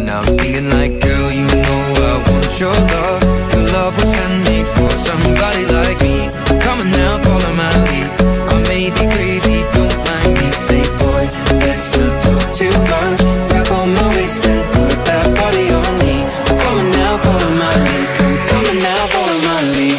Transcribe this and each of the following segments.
now I'm singing like, girl, you know I want your love. Your love was handmade for somebody like me. Come on now, follow my lead. I may be crazy, don't mind me. Say, boy, let's not talk too much. Grab on my waist and put that body on me. Come on now, follow my lead. Come on now, follow my lead.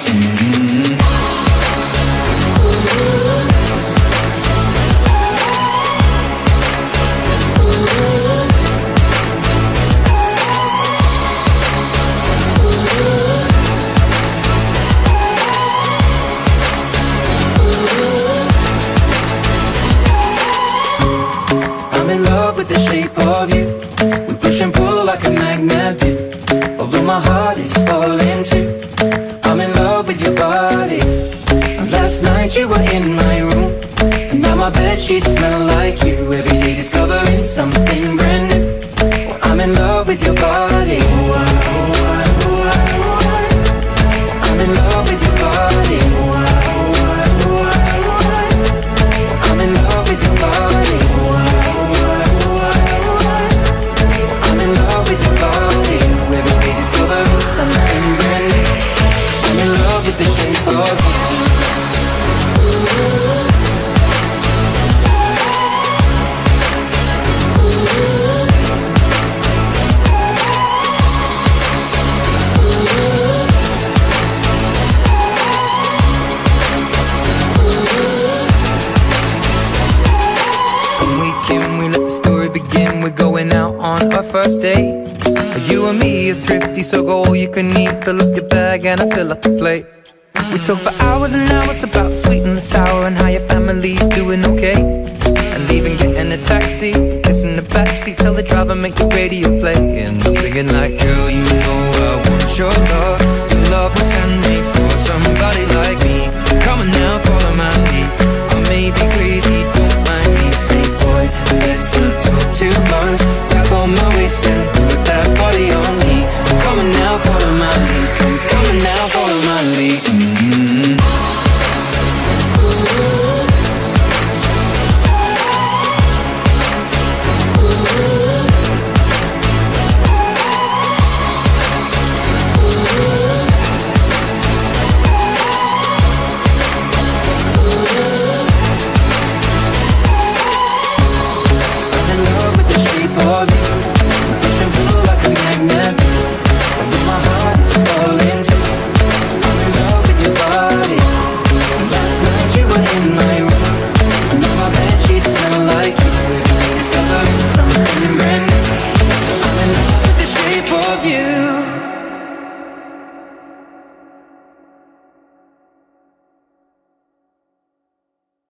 I'm in love with the shape of you. We push and pull like a magnet do. Although my heart is falling too. I'm in love with your body. Last night you were in my room, and now my bedsheets smell like you. Every day discovering something brand new. Well, I'm in love with your body. I'm in love with your body. I'm in love with your body. I'm in love with your body. Every day discovering something brand new. I'm in love with the shape of you. We let the story begin. We're going out on our first date. You and me are thrifty, so go all you can eat. Fill up your bag and I fill up the plate. We talk for hours and hours about the sweet and the sour, and how your family's doing okay. And leaving, getting a taxi, kissing the backseat, tell the driver make the radio play. And I'm thinking like, girl, you know I want your love. Your love was handmade for somebody like me. Come on now, follow my lead. I may be crazy, don't mind me. Say, boy, let's not talk too much. Grab on my waist and put that body on me. Come on now, follow my lead. Come on now, follow my lead. You